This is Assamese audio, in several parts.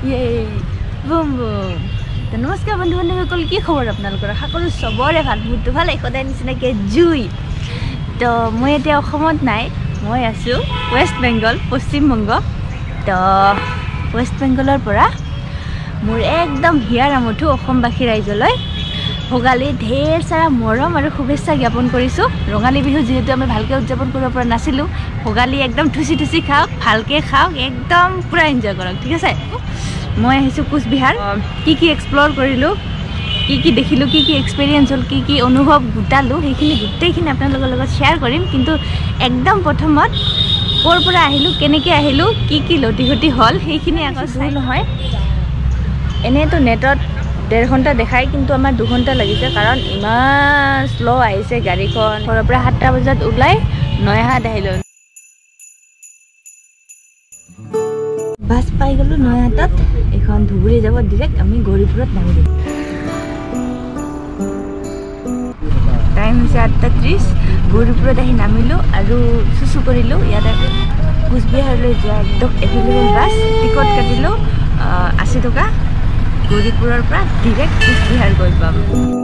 ये बुम बुम तो नमस्कार बंधु बान्धवीসকল কি খবৰ আপোনালোকৰ সকলো সবৰে ভাল মুটো ভাল একদাই নিচিনাকে জুই তো মই এতিয়া অসমত নাই মই আছো ওয়েস্ট বেঙ্গল পশ্চিম বংগ তো ওয়েস্ট বেঙ্গলৰ পৰা মোৰ একদম হিয়াৰ আমঠু অসমবাসী ৰাইজলৈ ভোগালী ঢেৰ সাৰা মৰম আৰু শুভেচ্ছা জ্ঞাপন কৰিছো ৰঙালী বিহু যেহেতু আমি ভালকে উদযাপন কৰিব পৰা নাছিলো ভোগালী একদম ঠুসি ঠুসি খাওক ভালকে খাওক একদম পুৰা এনজয় কৰক ঠিক আছে মই আহিছো কোচবিহাৰ কি এক্সপ্লোৰ কৰিলো কি দেখিলো কি এক্সপেৰিয়েন্স হল কি অনুভৱ গুটালো সেইখিনি গুটেইখিনি আপোনালোকৰ লগত শেয়াৰ কৰিম কিন্তু একদম প্ৰথমত কোৰ পৰা আহিলো কেনেকৈ আহিলো কি লটিহটি হল সেইখিনি আগত চাই নহয় এনেতো নেটত 1.5 ঘণ্টা দেখাই কিন্তু আমাৰ 2 ঘণ্টা লাগিছে কাৰণ ইমান স্লো আহিছে গাড়ীখন ঘৰৰ পৰা 7টা বজাত ওলাই নয়াহাট আহিলো বাস পাই গলো নয়াহাটত এখন ধুবুৰী যাব ডাইৰেক্ট আমি গৌৰীপুৰত নামি দিম টাইম হৈছে 8:30 গৌৰীপুৰত আহি নামিলো আৰু সুসু কৰিলো ইয়াতে কোচবিহাৰলৈ যোৱা একদম এভেইলেবল বাস টিকট কাটিলো 80 টকা গৌৰীপুৰৰ পৰা ডাইৰেক্ট কোচবিহাৰ গৈ পাম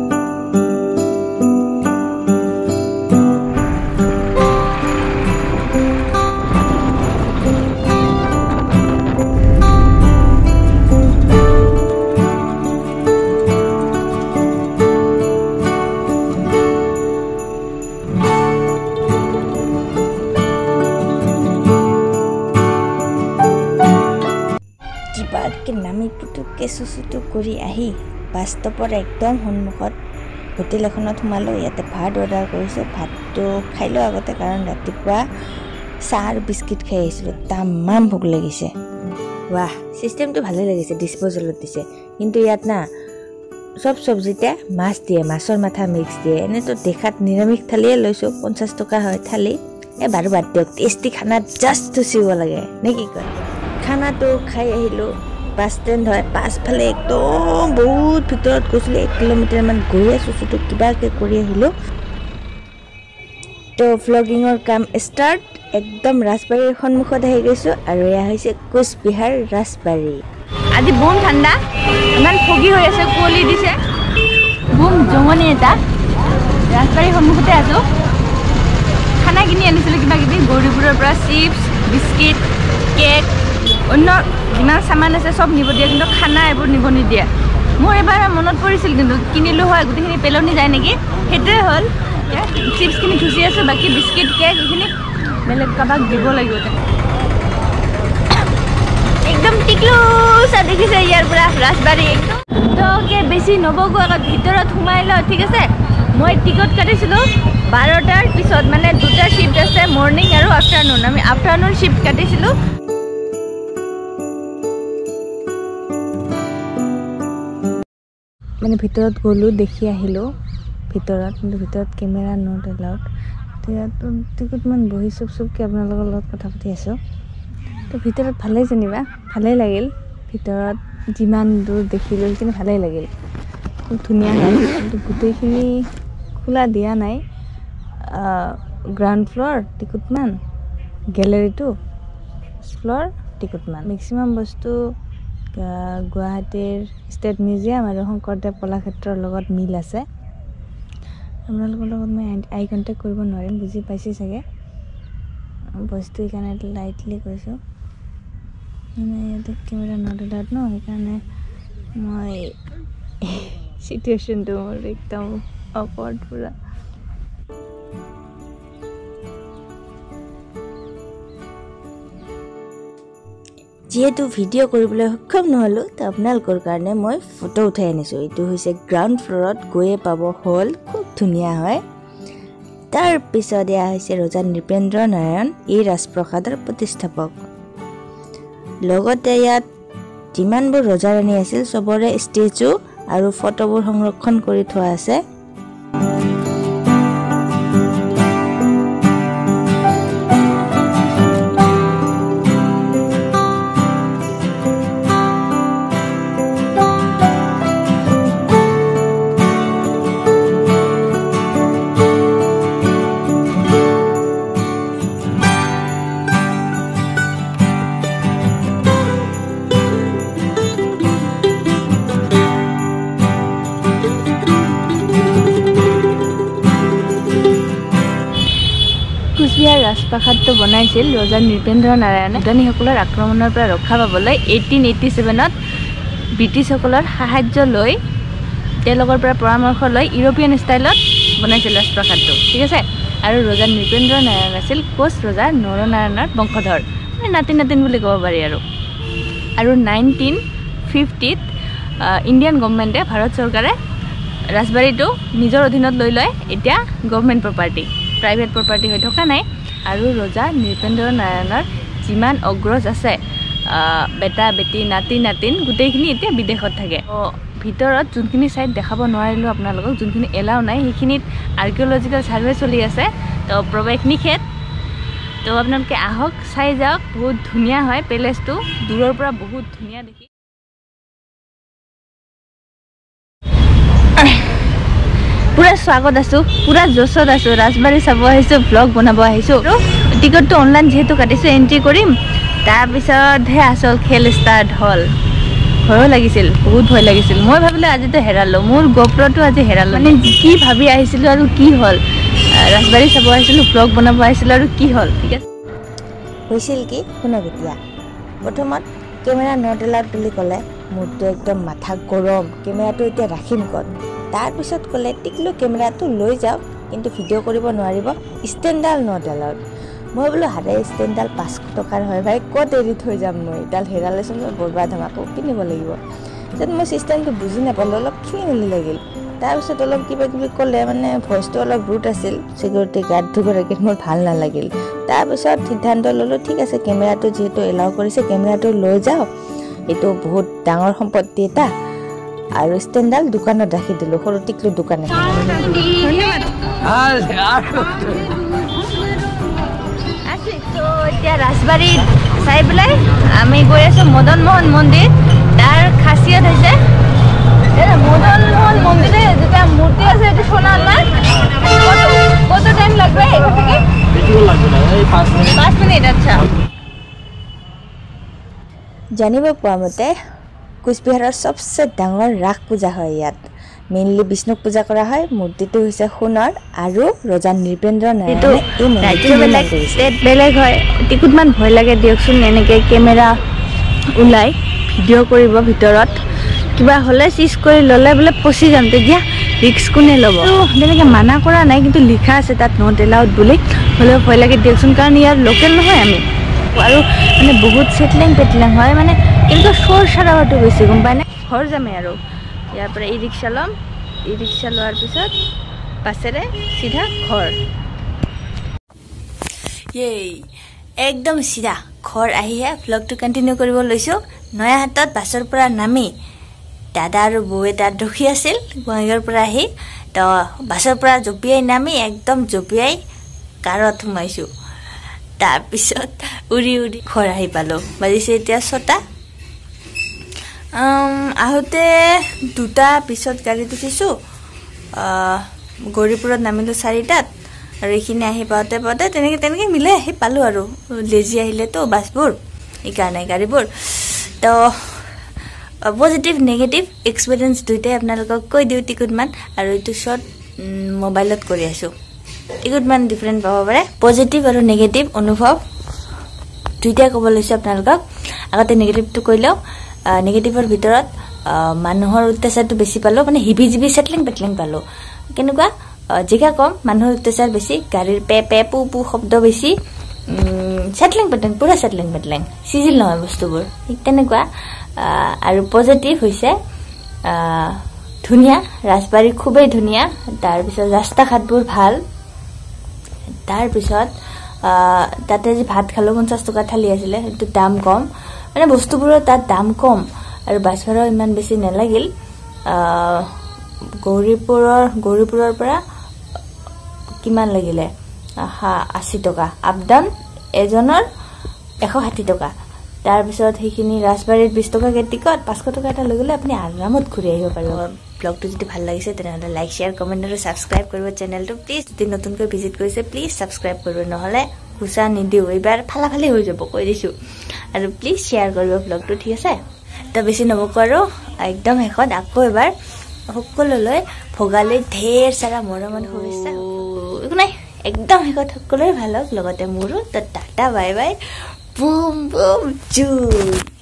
নামি পুতুকে সুসুটো কৰি আহি বাস্তৱৰ একদম সন্মুখত হোটেল এখনত সোমালো ইয়াতে ভাত অৰ্ডাৰ কৰিছো ভাতটো খাইলো আগতে কাৰণ ৰাতিপুৱা চাহ আৰু বিস্কিট খাই আহিছিলো তামাম ভোক লাগিছে বাহ সিস্টেমটো ভালে লাগিছে ডিসপোজেলত দিছে কিন্তু ইয়াত না সব সবজিতে মাছ দিয়ে মাছৰ মাথা মিক্স দিয়ে এনেতো দেখাত নিৰামিষ থালিয়ে লৈছো 50 টকা হয় থালি বাৰু বাদ দিয়ক টেষ্টি খানা জাস্ট তুচিব লাগে নে কি কয় খানাটো খাই আহিলো বাস স্ট্যান্ড হয় পাছফালে একদম বহুত ভিতৰত গৈছিলে 1 কিলোমিটাৰ মান গৈ আছো তো কিবাকে কৰি আহিলো তো ভ্লগিংৰ কাম ষ্টাৰ্ট একদম ৰাজবাৰীৰ সন্মুখত আহি গৈছো আৰু এয়া হৈছে কোচবিহাৰ ৰাজবাৰী আজি বম ঠাণ্ডা ইমান ফগি হৈ আছে কুঁৱলী দিছে বম জমনি এটা ৰাজবাৰীৰ সন্মুখতে আছো খানা কিনি আনিছিলো কিবা কিবি গৌৰীপুৰৰ পৰা চিপছ বিস্কিট কেক অন্য যিমান সামান আছে সব নিব দিয়ে কিন্তু খানা এইবোৰ নিব নিদিয়ে মোৰ এবাৰ মনত পৰিছিল কিন্তু কিনিলো হয় গুটিখিনি পেলনি যায় নেকি হেটোৱে হল চিপছ কিনি খুচি আছে বাকি বিস্কিট কেক এইখিনি বেলেগ কাবাক দিব লাগিব একদম টিকলুসা দেখিছে ইয়াৰ পৰা ৰাজবাৰী একদম তো বেছি নবগো আগত ভিতৰত সোমাই ল ঠিক আছে মই টিকট কাটিছিলো 12টাৰ পিছত মানে দুটা শিফট আছে মৰ্নিং আৰু আফটাৰনুন আমি আফটাৰনুন শিফট কাটিছিলো মানে ভিতৰত গলো দেখি আহিলো ভিতৰত কিন্তু ভিতৰত কেমেৰা নট এলাউড তো টিকট মান বহি চুপকে আপোনালোকৰ লগত কথা পাতি আছো তো ভিতৰত ভালেই জানিবা ভালেই লাগিল ভিতৰত যিমান দূৰ দেখিলো কিন্তু ভালেই লাগিল খুব ধুনীয়া হয় কিন্তু গোটেইখিনি খোলা দিয়া নাই গ্ৰাউণ্ড ফ্লোৰ টিকট মান গেলেৰীটো ফ্লোৰ টিকট মান মেক্সিমাম বস্তু গুৱাহাটীৰ ষ্টেট মিউজিয়াম আৰু শংকৰদেৱ কলাক্ষেত্ৰৰ লগত মিল আছে আপোনালোকৰ লগত মই আই কণ্টেক্ট কৰিব নোৱাৰিম বুজি পাইছে চাগে বস্তু এইকাৰণে লাইটলি কৈছোঁ মানে ইয়াতে কেমেৰা নডলাত ন সেইকাৰণে মই চিটুৱেশ্যনটো মোৰ একদম অকৱাৰ্ড পুৰা যেহেতু ভিডিঅ' কৰিবলৈ সক্ষম নহ'লো তো আপোনালোকৰ কাৰণে মই ফটো উঠাই আনিছোঁ এইটো হৈছে গ্ৰাউণ্ড ফ্ল'ৰত গৈয়ে পাব হল খুব ধুনীয়া হয় তাৰপিছত এয়া হৈছে ৰজা নৃপেন্দ্ৰ নাৰায়ণ এই ৰাজপ্ৰসাদৰ প্ৰতিষ্ঠাপক লগতে ইয়াত যিমানবোৰ ৰজা ৰাণী আছিল সবৰে ষ্টেচু আৰু ফটোবোৰ সংৰক্ষণ কৰি থোৱা আছে ৰাজপ্ৰাসাদটো বনাইছিল ৰজা নৃপেন্দ্ৰ নাৰায়ণে ভূটানীসকলৰ আক্ৰমণৰ পৰা ৰক্ষা পাবলৈ 1887ত ব্ৰিটিছসকলৰ সাহায্য লৈ তেওঁলোকৰ পৰা পৰামৰ্শ লৈ ইউৰোপিয়ান ষ্টাইলত বনাইছিল ৰাজপ্ৰাসাদটো ঠিক আছে আৰু ৰজা নৃপেন্দ্ৰ নাৰায়ণ আছিল কোচ ৰজা নৰনাৰায়ণৰ বংশধৰ নাতিন বুলি ক'ব পাৰি আৰু 1950ত ইণ্ডিয়ান গভৰ্ণমেণ্টে ভাৰত চৰকাৰে ৰাজবাৰীটো নিজৰ অধীনত লৈ লয় এতিয়া গভৰ্ণমেণ্ট প্ৰপাৰ্টি প্ৰাইভেট প্ৰপাৰ্টি হৈ থকা নাই আৰু ৰজা নৃপেন্দ্ৰ নাৰায়ণৰ যিমান অগ্ৰজ আছে বেটা বেটি নাতিন গোটেইখিনি এতিয়া বিদেশত থাকে ভিতৰত যোনখিনি সাইড দেখাব নোৱাৰিলো আপোনালোকক যোনখিনি এলাও নাই সেইখিনিত আৰ্কিঅলজিক্যাল সাৰ্ভে চলি আছে তো প্ৰৱেশ নিষেধ তো আপোনালোকে আহক চাই যাওক বহুত ধুনীয়া হয় পেলেচটো দূৰৰ পৰা বহুত ধুনীয়া দেখি পুৰা স্বাগত আছো পুৰা জছত আছো ৰাজবাৰী চাব আহিছো ব্লগ বনাব আহিছো টিকটটো অনলাইন যেহেতু কাটিছো এন্ট্ৰি কৰিম তাৰ পিছতহে আসল খেল ষ্টাৰ্ট হল ভয় লাগিছিল বহুত ভয় লাগিছিল মই ভাবিলো আজিতো হেৰালো মোৰ গোপ্ৰটো আজি হেৰালো মানে কি ভাবি আহিছিলো আৰু কি হল ৰাজবাৰী চাব আহিছিলো ব্লগ বনাব আহিছিলো আৰু কি হল ঠিক আছে হৈছিল কি শুনক এতিয়া প্ৰথমত কেমেৰা নট এলাউড বুলি ক'লে মোৰটো একদম মাথা গৰম কেমেৰাটো এতিয়া ৰাখিম ক'ত তাৰ পিছত ক'লে টিকলো কেমেৰাটো লৈ যাওক কিন্তু ভিডিঅ' কৰিব নোৱাৰিব ষ্টেণ্ডাল নট এলাউড মই বোলো হাৰে ষ্টেণ্ডাল 500 টকাৰ হয় ভাই ক'ত এৰি থৈ যাম মই এডাল হেৰালেচোন মই বৰবাদ হ'ম আকৌ কিনিব লাগিব যেন মই চিষ্টেমটো বুজি নাপালোঁ অলপ খেলি মেলি লাগিল তাৰপিছত অলপ কিবা কিবি ক'লে মানে ভইচটো অলপ ৰুট আছিল চিকিউৰিটি গাৰ্ড দুগৰাকীত মোৰ ভাল নালাগিল তাৰপিছত সিদ্ধান্ত ল'লোঁ ঠিক আছে কেমেৰাটো যিহেতু এলাউ কৰিছে কেমেৰাটো লৈ যাওঁ এইটো বহুত ডাঙৰ সম্পত্তি এটা আৰু ষ্টেণ্ডাল দোকানত ৰাখি দিলোঁ সৰু টিকলো দোকান এখন এতিয়া ৰাজবাৰীত চাই পেলাই আমি গৈ আছো মদন মোহন মন্দিৰ তাৰ খাচিয়ত হৈছে মদন মোহন মন্দিৰে যেটা মূৰ্তি আছে এইটো সোণার না কত টাইম লাগবে এখান থেকে এই 5 মিনিট আচ্ছা জানিব পোৱা মতে কোচবিহাৰৰ সবচে ডাঙৰ ৰাস পূজা হয় ইয়াত মেইনলি বিষ্ণুক পূজা কৰা হয় মূৰ্তিটো হৈছে সোণৰ আৰু ৰজা নৃপেন্দ্ৰ নাৰায়ণে এই মূৰ্তিটো বেলেগ হয় টিকুটমান ভয় লাগে দিয়কচোন এনেকে কেমেৰা ওলাই ভিডিঅ' কৰিব ভিতৰত কিবা হলে সিজ কৰি ললে বলে পচি যাম তেতিয়া ৰিস্ক কোনে ল'ব যেনেকে মানা কৰা নাই কিন্তু লিখা আছে তাত নট এলাউড বুলি হলে ভয় লাগে দিয়কচোন কাৰণ ইয়াৰ লোকেল নহয় আমি আৰু মানে বহুত সেটলিং পেটলিং হয় মানে কিন্তু সৰ সাৰাটো বেছি গম পায় না ঘৰ যামে আৰু ইয়াৰ পৰা ই ৰিক্সা ল'ম ই ৰিক্সা লোৱাৰ পিছত বাছেৰে চিধা ঘৰ একদম চিধা ঘৰ আহিহে ব্লগটো কণ্টিনিউ কৰিব লৈছো নয়া হাতত বাছৰ পৰা নামি দাদা আৰু বৌয়ে তাত ৰখি আছিল বঙাইগাঁৱৰ পৰা আহি তো বাছৰ পৰা জঁপিয়াই নামি একদম জঁপিয়াই কাৰত সোমাইছো তাৰপিছত উৰি ঘৰ আহি পালো বাজিছে এতিয়া 6টা আহোঁতে 2টা পিছত গাড়ীত উঠিছো গৌৰীপুৰত নামিলো 4টাত আৰু এইখিনি আহি পাওঁতে তেনেকে মিলাই আহি পালো আৰু লেজি আহিলে তো বাছবোৰ এইকাৰণে গাড়ীবোৰ তো পজিটিভ নেগেটিভ এক্সপিৰিয়েন্স দুইটাই আপোনালোকক কৈ দিওঁ টিকুটমান আৰু এইটো শৰ্ট মোবাইলত কৰি আছো টিকুটমান ডিফাৰেণ্ট পাব পাৰে পজিটিভ আৰু নেগেটিভ অনুভৱ দুইটাই ক'ব লৈছো আপোনালোকক আগতে নেগেটিভটো কৈ লওঁ নেগেটিভৰ ভিতৰত মানুহৰ অত্যাচাৰটো বেছি পালো মানে হিবি জিবি সেটলিং পেটলিং পালো কেনেকুৱা জেগা কম মানুহৰ অত্যাচাৰ বেছি গাড়ীৰ পে পে পু পু শব্দ বেছি সেটলিং পেটলিং পুৰা সেটলিং পেটলিং সিজিল নহয় বস্তুবোৰ তেনেকুৱা আৰু পজিটিভ হৈছে ধুনীয়া ৰাজবাৰী খুবেই ধুনীয়া তাৰপিছত ৰাস্তা ঘাটবোৰ ভাল তাৰপিছত তাতে যে ভাত খালো 50 টকা থালি আছিলে সেইটো দাম কম মানে বস্তুবোৰৰ তাত দাম কম আৰু বাছ ভাড়া ইমান বেছি নালাগিল গৌৰীপুৰৰ পৰা কিমান লাগিলে 80 টকা আপ ডাউন এজনৰ 160 টকা তাৰপিছত সেইখিনি ৰাজবাৰীত 20 টকাকে টিকট 500 টকা এটা লৈ গ'লে আপুনি আৰামত ঘূৰি আহিব পাৰিব ব্লগটো যদি ভাল লাগিছে তেনেহ'লে লাইক শেয়াৰ কমেন্ট আৰু সাবস্ক্ৰাইব কৰিব চেনেলটো প্লিজ যদি নতুনকৈ ভিজিট কৰিছে প্লিজ সাবস্ক্ৰাইব কৰিব নহলে খুচা নিদিও এইবাৰ ফালাফালি হৈ যাব কৈ দিছো আৰু প্লিজ শেয়াৰ কৰিব ব্লগটো ঠিক আছে তো বেছি নবকো আৰু একদম শেষত আকৌ এবাৰ সকলোলৈ ভোগালীৰ ঢেৰ সাৰা মৰমৰ শুভেচ্ছা একো নাই একদম শেষত সকলোৰে ভাল হওক লগতে মোৰো। তো tata bye bye boom boom জুই।